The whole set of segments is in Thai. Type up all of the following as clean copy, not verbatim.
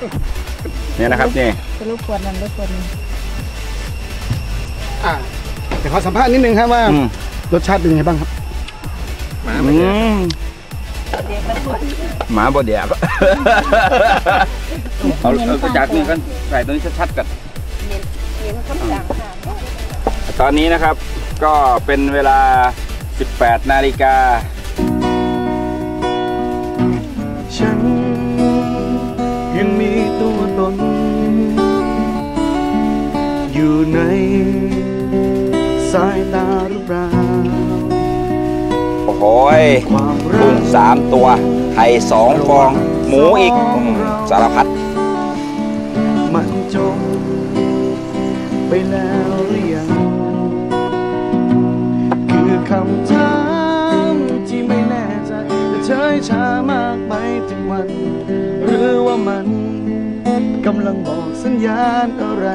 เนี่ยนะครับนี่จะรู้ขวดนั้นรู้ขวดนี้แต่ขอสัมภาษณ์นิดนึงครับว่ารสชาติเป็นยังไงบ้างครับหมาบดแดกเอาจากนี้กันใส่ตัวนี้ชัดๆกันตอนนี้นะครับก็เป็นเวลา 18 นาฬิกาฉันยังมีตัวตนอยู่ในสายตาหรือเปล่าโอ้โหกุ้ง3 ตัวไข่2 ฟองหมูอีกสารพัดมันจบไปแล้วหรือยังคือคำถามที่ไม่แน่ใจจะเฉยชามากไปถึงวันหรือว่ามันกำลังบอกสัญญาณอะไร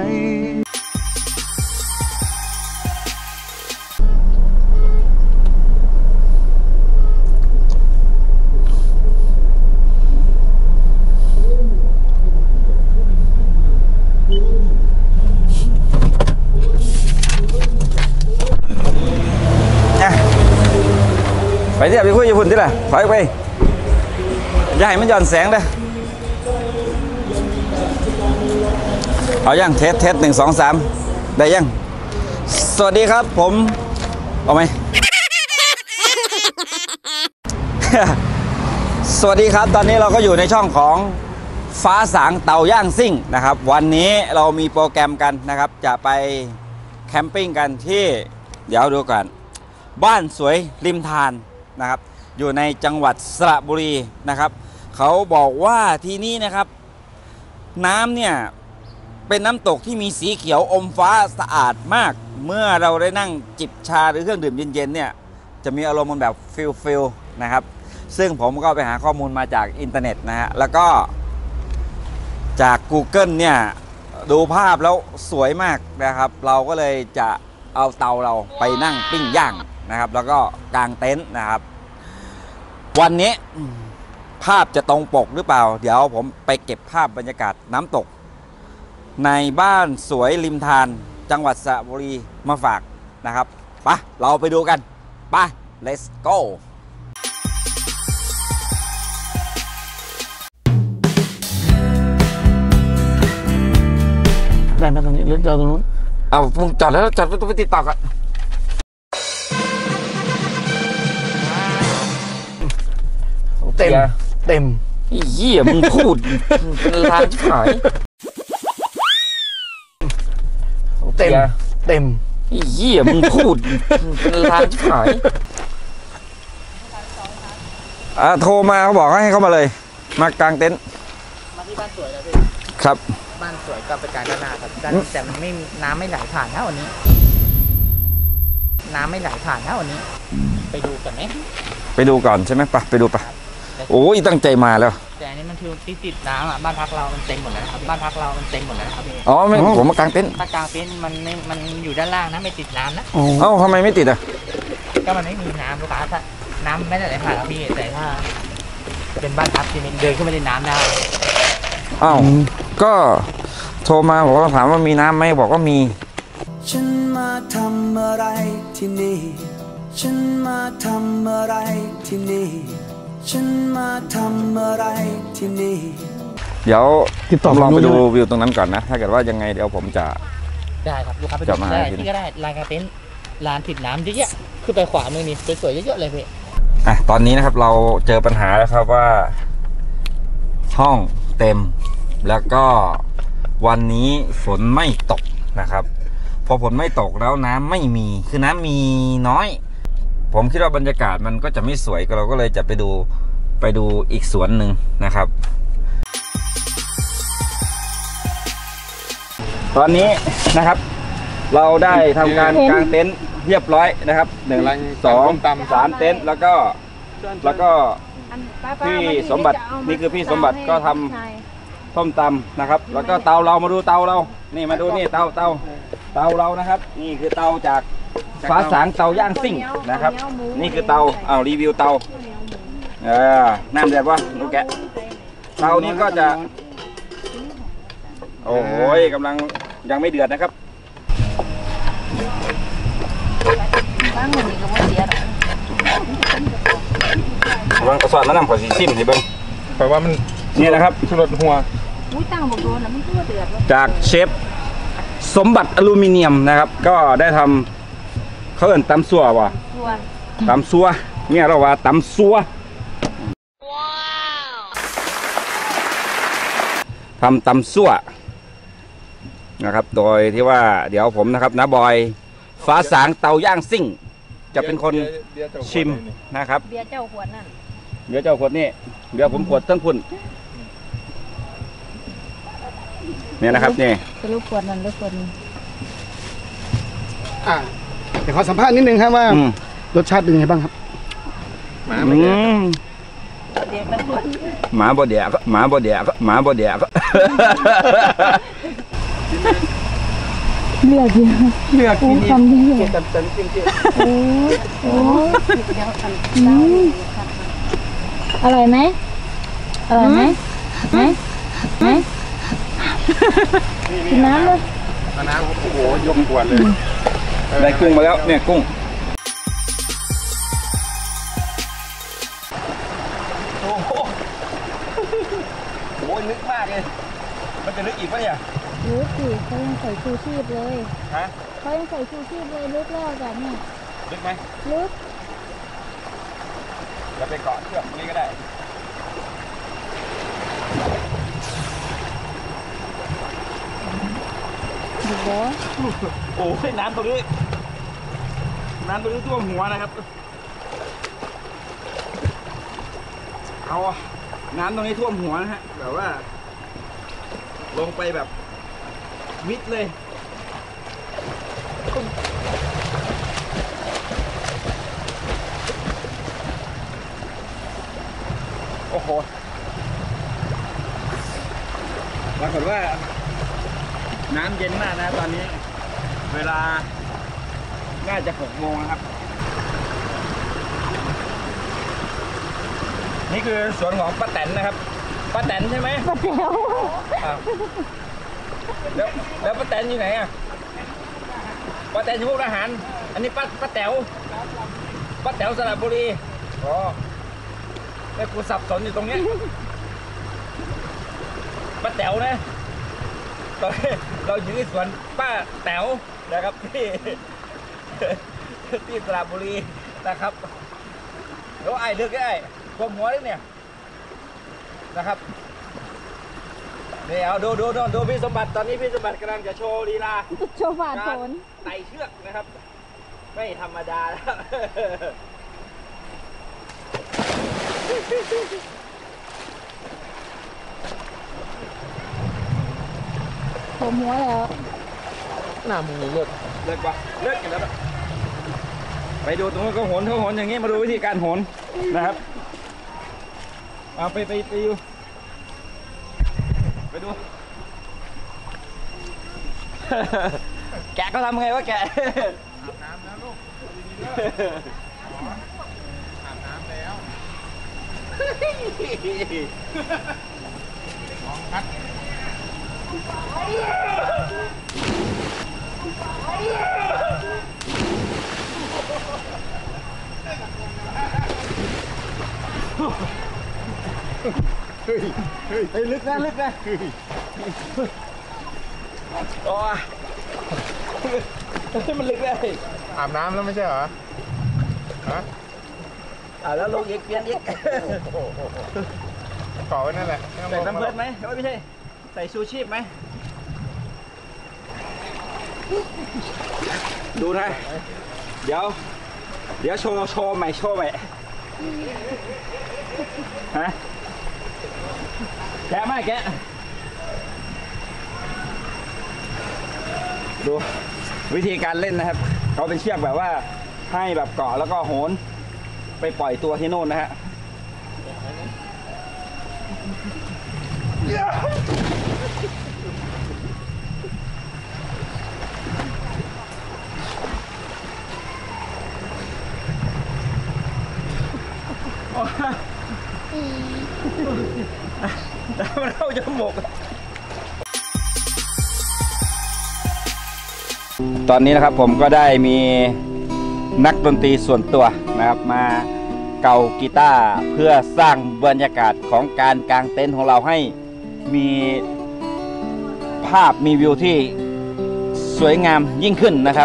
ไปเที่ยวไปคุยญี่ปุ่นที่ไหนถอยไปอย่าให้มันหย่อนแสงเลยเอายังเทส1 2 3ได้ยังสวัสดีครับผมเอาไหม สวัสดีครับตอนนี้เราก็อยู่ในช่องของฟ้าสางเตาย่างซิ่งนะครับวันนี้เรามีโปรแกรมกันนะครับจะไปแคมปิ้งกันที่เดี๋ยวดูกันบ้านสวยริมทานนะครับอยู่ในจังหวัดสระบุรีนะครับเขาบอกว่าที่นี่นะครับน้ำเนี่ยเป็นน้ำตกที่มีสีเขียวอมฟ้าสะอาดมากเมื่อเราได้นั่งจิบชาหรือเครื่องดื่มเย็นๆเนี่ยจะมีอารมณ์มันแบบฟิลนะครับซึ่งผมก็ไปหาข้อมูลมาจากอินเทอร์เน็ตนะฮะแล้วก็จาก Google เนี่ยดูภาพแล้วสวยมากนะครับเราก็เลยจะเอาเตาเราไปนั่งปิ้งย่างนะครับแล้วก็กางเต็นท์นะครับวันนี้ภาพจะตรงปกหรือเปล่าเดี๋ยวผมไปเก็บภาพบรรยากาศน้ำตกในบ้านสวยริมทานจังหวัดสระบุรีมาฝากนะครับไปเราไปดูกันไป let's go ได้ไหมตรงนี้หรือจอดตรงนู้นเอามึงจอดแล้วจอดไปติดต่อกันเต็มเหี้ยมึงพูดเป็นลานขายเต็มเหี้ยมึงพูดเป็นลานขายโทรมาเขาบอกให้เข้ามาเลยมากางเต็นท์มาที่บ้านสวยแล้วพี่ครับบ้านสวยก็ไปกางด้านหน้าครับแต่มันไม่น้ำไม่ไหลผ่านนะวันนี้น้ำไม่ไหลผ่านนะวันนี้ไปดูกันไหมไปดูก่อนใช่ไหมไปดูโอ้ยตั้งใจมาแล้วแต่อันนี้มันคือติดน้ำอ่ะบ้านพักเรามันเต็มหมดแล้วครับบ้านพักเรามันเต็มหมดแล้วครับอ๋อไม่ผมมากางเต็นท์ถ้ากางเต็นท์มันอยู่ด้านล่างนะไม่ติดน้ำนะเอ้าทำไมไม่ติดอ่ะก็มันไม่มีน้ำลูกค้าถ้าน้ำไม่ได้ไหลผ่านแล้วพี่แต่ถ้าเป็นบ้านพักที่เดินขึ้นไปในน้ำได้อ้าวก็โทรมาบอกว่าถามว่ามีน้ำไหมบอกว่ามีฉันมาทำอะไรที่นี่ฉันมาทำอะไรที่นี่ฉันมาทำอะไรที่นี่เดี๋ยวลองไปดูวิวตรงนั้นก่อนนะถ้าเกิดว่ายังไงเดี๋ยวผมจะได้ครับลูกค้าไปดูได้ที่ก็ได้ลานกางเต็นท์ลานติดน้ำเยอะๆคือไปขวามือนี่สวยๆเยอะๆเลยพี่ตอนนี้นะครับเราเจอปัญหาแล้วครับว่าห้องเต็มแล้วก็วันนี้ฝนไม่ตกนะครับพอฝนไม่ตกแล้วน้ำไม่มีคือน้ำมีน้อยผมคิดว่าบรรยากาศมันก็จะไม่สวยเราก็เลยจะไปดูอีกสวนหนึ่งนะครับตอนนี้นะครับเราได้ทำการกางเต็นท์เรียบร้อยนะครับ1 2 3เต็นท์แล้วก็พี่สมบัตินี่คือพี่สมบัติก็ทำส้มตำนะครับแล้วก็เตาเรามาดูเตาเรานี่มาดูนี่เตาเรานะครับนี่คือเตาจากฟ้าสางเตาย่างซิ่งนะครับนี่คือเตาเอารีวิวเตาน้ำเดือดวะลูกแกะเตานี้ก็จะโอ้ยกำลังยังไม่เดือดนะครับบ้างมันนี่ก็ไม่เสียหรอกกำลังกระสอนมะนาวขอสีซิมสิเบิ้งแปลว่ามันนี่นะครับชุรสหัวอุ้ยตั้งบอกโดนแล้วมันก็เดือดแล้วจากเชฟสมบัติอลูมิเนียมนะครับ ก็ได้ทำเขาเอิ่นตำซัวว่ะตัวตำซัวเนี่ยเราว่าตำซัวทำตำซั่วนะครับโดยที่ว่าเดี๋ยวผมนะครับนะบอยฟ้าสางเตาย่างซิ่ง จะเป็นคนชิมนะครับเบียร์เจ้าขวดนั่นเดี๋ยวเจ้าขวดนี่เดี๋ยวผมขวดทั้งคุณเนี่ยนะครับนี่จะรู้ขวดนั่นหรือขวดนี้เดี๋ยวขอสัมภาษณ์นิดนึงครับว่าอืมรสชาติเป็นยังไงบ้างครับอืมเด็กแล้วคนหมาบ่เดียกหมาบ่เดียกหมาบ่เดียกเลือกเดียวเลือกกินคำเดียวเต็มจริงโอ้ยโอ้ยอร่อยไหมอร่อยไหมไหมกินน้ำเลยๆน้ำโอ้โหยกขวดเลยได้กุ้งมาแล้วเนี่ยกุ้งโอ้โหโอ้ยลึกมากเลยมันจะลึกอีกปะเนี่ยรู้สิเขายังใส่ชูชีพเลยฮะเขายังใส่ชูชีพเลยลึกแล้วแบบนี้ลึกไหมลึกเราไปเกาะเชือกตรงนี้ก็ได้ดูบ่โอ้ยน้ำตรงนี้น้ำตรงนี้ท่วมหัวนะครับเอาอะน้ำตรงนี้ท่วมหัวนะฮะแบบว่า ลงไปแบบมิดเลยโอ้โหปรากฏว่าน้ำเย็นมากนะตอนนี้ เวลาน่าจะ6 โมงนะครับ นี่คือสวนของป้าแตนนะครับป้าแตนใช่ไหมป้าแจ๋วอ้าวแล้วป้าแตนอยู่ไหนอ่ะป้าแตนอยู่มุกดาหารอันนี้ป้าแต๋วป้าแต๋วสระบุรีอ๋อแต่กูสับสนอยู่ตรงเนี้ยป้าแต๋วนะตอนนี้เราอยู่ที่สวนป้าแต๋วนะครับที่สระบุรีนะครับแล้วไอ้เลือกได้กลมหัวเลยเนี่ยนะครับเดี๋ยวดูพี่สมบัติตอนนี้พี่สมบัติกำลังจะโชว์ลีลาโชว์ผ่านผลไต่เชือกนะครับ ไม่ธรรมดาแล้วผมหัวแล้วน้ำมึงเลือดเลิกปะเลิกกันแล้วปะไปดูตรงนู้นก็โหนเขาโหนอย่างนี้มาดูวิธีการโหนนะครับเอาไปดูไปดู แกะเขาทำไงวะแกะอาบน้ำแล้วลูกอาบน้ำแล้วมองพัด เฮ้ยลึกนะโอ้ยมันลึกเลยอาบน้ำแล้วไม่ใช่เหรอฮะแล้วลงอีกเปลี่ยนอีกเกาะไว้นั่นแหละใส่น้ำเพิร์ดไหมไม่ใช่ใส่ชูชีพไหมดูนะเดี๋ยวโชว์ใหม่ฮะแกะไหมแกะดูวิธีการเล่นนะครับเขาเป็นเชือกแบบว่าให้แบบเกาะแล้วก็โหนไปปล่อยตัวที่โน่นนะฮะแต่มันเข้าจมูกตอนนี้นะครับผมก็ได้มีนักดนตรีส่วนตัวนะครับมาเก่ากีตาร์เพื่อสร้างบรรยากาศของการกางเต็นท์ของเราให้มีภาพมีวิวที่สวยงามยิ่งขึ้นนะครับ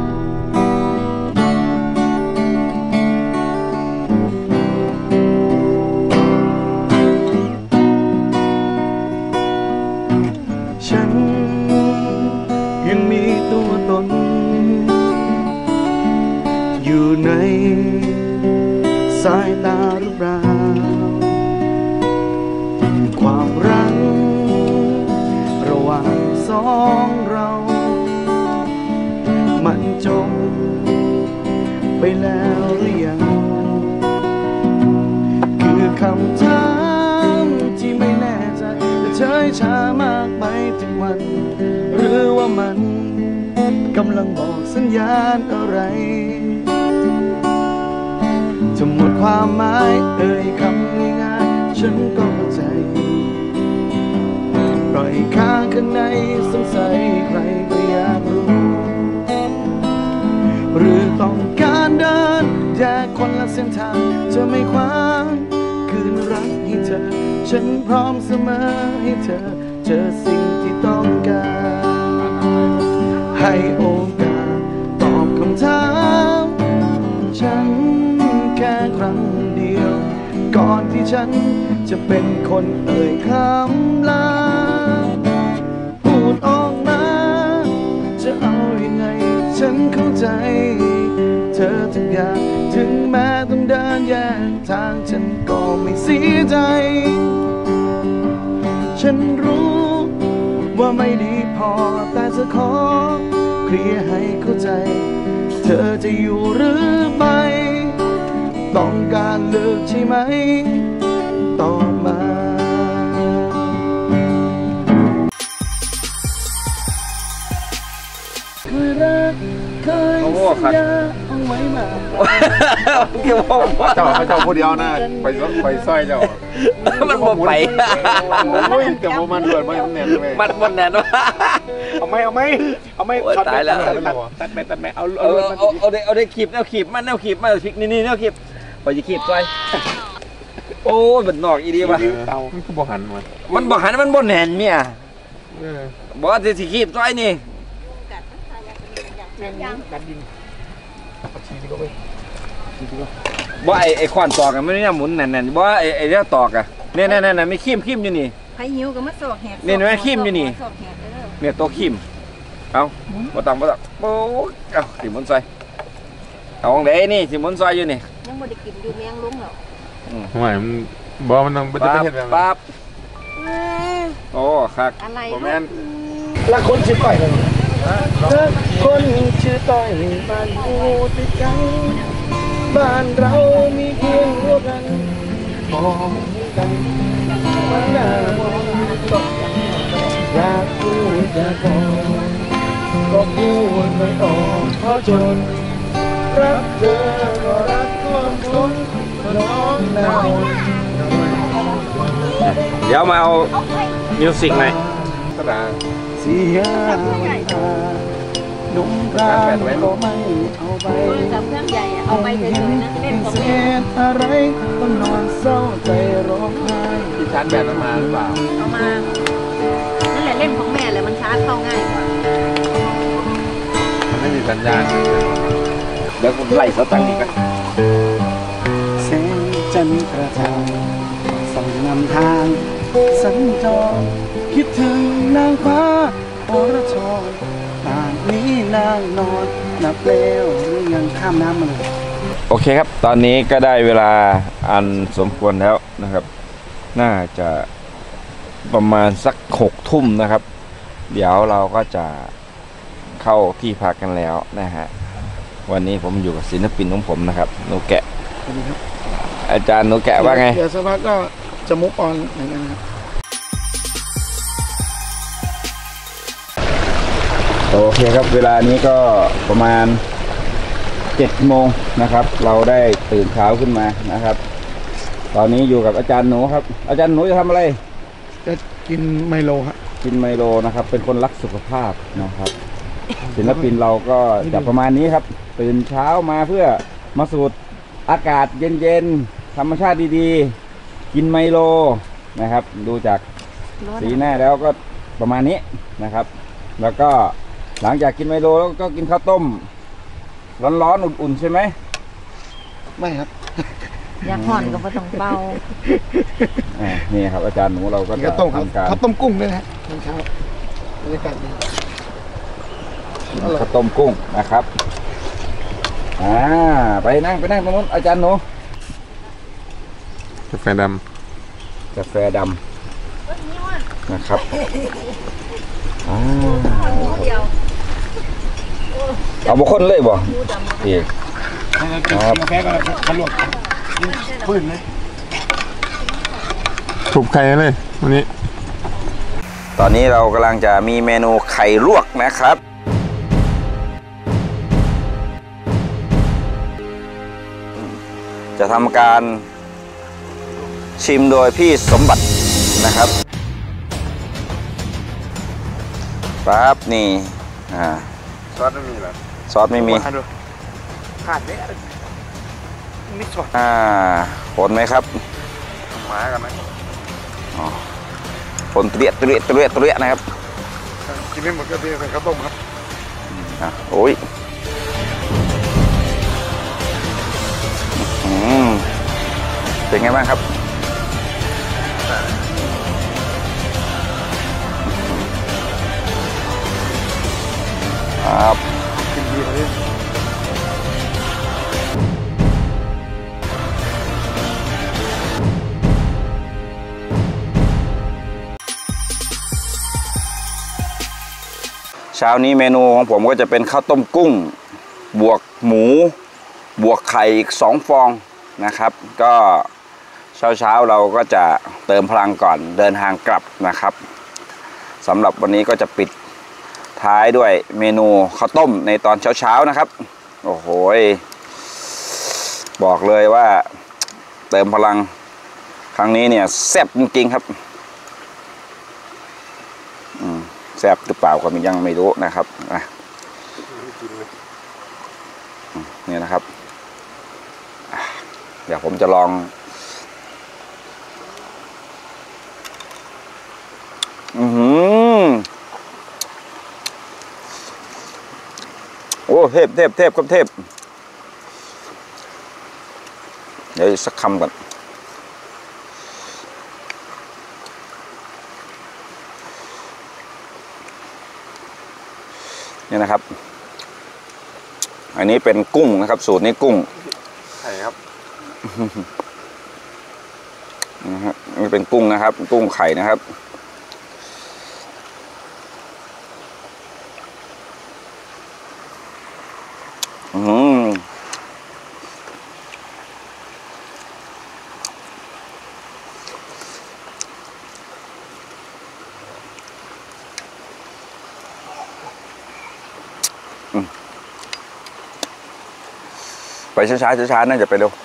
ฉันยังมีตัวตนอยู่ในสายตาหรือเปล่าความรักระหว่างสองเรามันจบไปแล้วหรือยังคือคำถามที่ไม่แน่ใจแต่เฉยชามากไปทุกวันหรือว่ามันกำลังบอกสัญญาณอะไรจะหมดความหมายเอ่ยคำง่ายๆฉันก็เข้าใจปล่อยค้างข้างในสงสัยใครก็อยากรู้หรือต้องการเดินแยกคนละเส้นทางจะไม่ขวางคืนรักให้เธอฉันพร้อมเสมอให้เธอเจอสิ่งที่ต้องการให้โอกาสตอบคำถามฉันแค่ครั้งเดียวก่อนที่ฉันจะเป็นคนเอ่ยคำลาพูดออกมาจะเอายังไงฉันเข้าใจเธอทุกอย่างถึงแม้ต้องเดินแยกทางฉันก็ไม่เสียใจฉันรู้ว่าไม่ดีพอแต่จะขอเคลียร์ให้เข้าใจเธอจะอยู่หรือไม่ต้องการเลิกใช่ไหมตอบมาเคยรักเคยสัญญาเอาไว้มาเกี่ยวกับว่าเจ้าคนเดียวนะไปสร้อยเจ้ามันบ่ไปโอ้ยแต่ว่ามันรวดมันแน่นเลยมันแน่นวะเอาไหมตายแล้วตัดไหมเอาเอาได้ขีบแนวขีบมันแนวขีบมาพริกนี่แนวขีบไปจะขีบซอยโอ้ยมันนอกอีดีป่ะเตามันก็บ่หันมามันบ่หันมันบ่แน่นเมียบอกว่าจะขีบซอยนี่บ่ไอ้ขวานตอกอะไม่ได้หมุนแน่นๆบ่ไอ้เรื่องตอกอะเนี่ยไม่ขีมอยู่นี่ไผหิวก็มาสอกแหกนี่แม่ขีมอยู่นี่สอกแหกเด้อเนี่ยตัวขีมเอาบ่ต้องโอ้เอาสิหมุนซอยเอาของเด้นี่สิหมุนซอยอยู่นี่ยังบ่ได้กินอยู่แมงลุงหรอกทำไมมันบ่มันต้องไปปั๊บเฮ็ดแบบปั๊บโอ้คักอะไรบ่แม่นรักคนชื่อต้อยเลยรักคนชื่อต้อยบ้านอยู่ติดกันบ้านเรามีเพียงเดียวกันมองกันมาหน้ามองอยากพูดอยากบอกก็พูดไม่ออกเพราะจนรักเธอก็รักความทนร้องหนาวเดี๋ยวมาเอามิวสิกหน่อยกระดาษเสียวันตาหนุ่มกลางก็ไม่เอาไปโทรศัพท์เครื่องใหญ่อะเอาไปเฉยๆนะเล่นของเศแม่ษอะไรต้องนอนเศร้าใจร้องไห้ที่ชาร์จแบตมาหรือเปล่าเอามานั่นแหละเล่นของแม่แหละมันชาร์จเข้าง่ายกว่ามันไม่มีสัญญาณเดี๋ยวผมไล่สตังค์อีกก่อนแสงจันทร์กระจ่างส่องนำทางสัญจรคิดถึงนางฟ้าอรชรป่านนี้นางนอนนับแล้วหรือยังข้ามน้ำมาเลยโอเคครับ ตอนนี้ก็ได้เวลาอันสมควรแล้วนะครับ น่าจะประมาณสัก6 ทุ่มนะครับ เดี๋ยวเราก็จะเข้าที่พักกันแล้วนะฮะ วันนี้ผมอยู่กับศิลปินของผมนะครับหนูแกะ อาจารย์หนูแกะว่าไงเดี๋ยวสักพักก็จะมุกออนเหมือนกันครับโอเคครับเวลานี้ก็ประมาณ7 โมงนะครับ เราได้ตื่นเช้าขึ้นมานะครับ ตอนนี้อยู่กับอาจารย์หนูครับ อาจารย์หนูจะทำอะไรจะกินไมโลฮะกินไมโลนะครับ เป็นคนรักสุขภาพนะครับศิลปินเราก็จะประมาณนี้ครับ ตื่นเช้ามาเพื่อมาสูดอากาศเย็นๆธรรมชาติดีๆกินไมโลนะครับ ดูจากสีหน้าแล้วก็ประมาณนี้นะครับ แล้วก็หลังจากกินไมโลแล้วก็กินข้าวต้มร้อนๆอุ่นๆใช่ไหมไม่ครับอยากห่อนก็บ่ต้องเบานี่ครับอาจารย์หนูเราก็จะข้าวต้มทำการข้าวต้มกุ้งด้วยนะตอนเช้าบรรยากาศดีข้าวต้มกุ้งนะครับไปนั่งตรงนู้นอาจารย์หนูกาแฟดกาแฟดำนะครับเอาบุคคลเลยบ่อีกครับกาแฟก็ขลุ่นพื้นเลยำทุบไข่เลยวันนี้ตอนนี้เรากำลังจะมีเมนูไข่ลวกนะครับ จะทำการชิมโดยพี่สมบัตินะครับปั๊บนี่ซอสไม่มีหรอซอสไม่มีขาดเนี่ยนิดสดผลไหมครับหมากันไหมผลเตรียนะครับกินไม่หมดก็เทใส่ข้าวต้มครับโอ้ยเป็นไงบ้างครับครับกินดีเลยเช้านี้เมนูของผมก็จะเป็นข้าวต้มกุ้งบวกหมูบวกไข่อีก2 ฟองนะครับก็เช้าเราก็จะเติมพลังก่อนเดินทางกลับนะครับสำหรับวันนี้ก็จะปิดท้ายด้วยเมนูข้าวต้มในตอนเช้านะครับโอ้โหบอกเลยว่าเติมพลังครั้งนี้เนี่ยแซ่บจริงๆครับแซ่บหรือเปล่าก็ยังไม่รู้นะครับนี่นะครับเดี๋ยวผมจะลองโอ้เทพครับเทพเดี๋ยวสักคำก่อนนี่นะครับอันนี้เป็นกุ้งนะครับสูตรนี้กุ้งไข่ครับนี่เป็นกุ้งนะครับกุ้งไข่นะครับไปช้าน่าจะไปเร็ว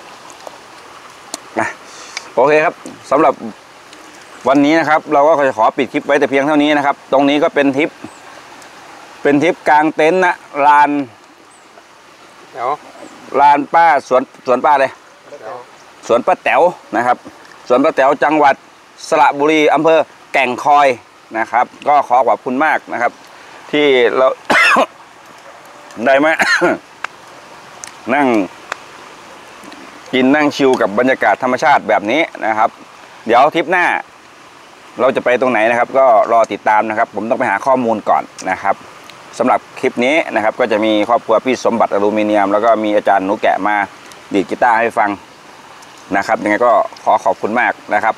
โอเคครับสำหรับวันนี้นะครับเราก็จะขอปิดคลิปไว้แต่เพียงเท่านี้นะครับตรงนี้ก็เป็นทริปกลางเต็นท์นะลานป้าสวนป้าเลยสวนป้าแต๋วนะครับสวนป้าแต๋วจังหวัดสระบุรีอำเภอแก่งคอยนะครับก็ขอขอบคุณมากนะครับที่เรา ได้มา นั่งกินนั่งชิลกับบรรยากาศธรรมชาติแบบนี้นะครับเดี๋ยวทริปหน้าเราจะไปตรงไหนนะครับก็รอติดตามนะครับผมต้องไปหาข้อมูลก่อนนะครับสำหรับคลิปนี้นะครับก็จะมีครอบครัวพี่สมบัติอลูมิเนียมแล้วก็มีอาจารย์หนูแกะมาดีดกีตาร์ให้ฟังนะครับยังไงก็ขอขอบคุณมากนะครับ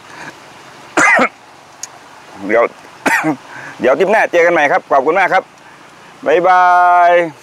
เดี๋ยวทริปหน้าเจอกันใหม่ครับขอบคุณมากครับบ๊ายบาย